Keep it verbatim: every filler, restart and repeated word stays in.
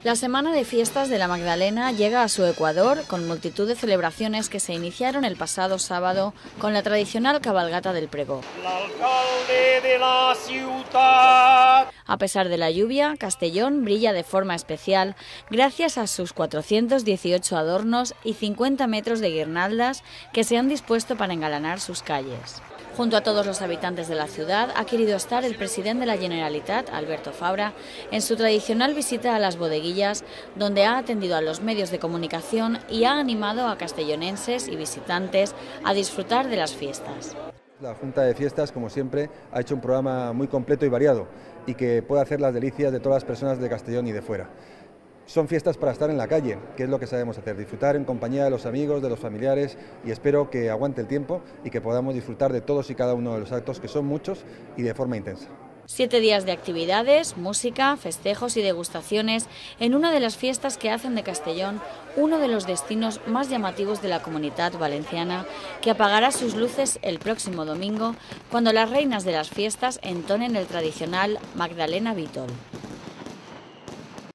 La Semana de Fiestas de la Magdalena llega a su ecuador con multitud de celebraciones que se iniciaron el pasado sábado con la tradicional cabalgata del Pregó. L'alcalde de la ciutat. A pesar de la lluvia, Castellón brilla de forma especial gracias a sus cuatrocientos dieciocho adornos y cincuenta metros de guirnaldas que se han dispuesto para engalanar sus calles. Junto a todos los habitantes de la ciudad ha querido estar el presidente de la Generalitat, Alberto Fabra, en su tradicional visita a las bodeguillas, donde ha atendido a los medios de comunicación y ha animado a castellonenses y visitantes a disfrutar de las fiestas. La Junta de Fiestas, como siempre, ha hecho un programa muy completo y variado y que puede hacer las delicias de todas las personas de Castellón y de fuera. Son fiestas para estar en la calle, que es lo que sabemos hacer, disfrutar en compañía de los amigos, de los familiares, y espero que aguante el tiempo y que podamos disfrutar de todos y cada uno de los actos, que son muchos y de forma intensa. Siete días de actividades, música, festejos y degustaciones en una de las fiestas que hacen de Castellón uno de los destinos más llamativos de la Comunitat Valenciana, que apagará sus luces el próximo domingo cuando las reinas de las fiestas entonen el tradicional Magdalena Vítol.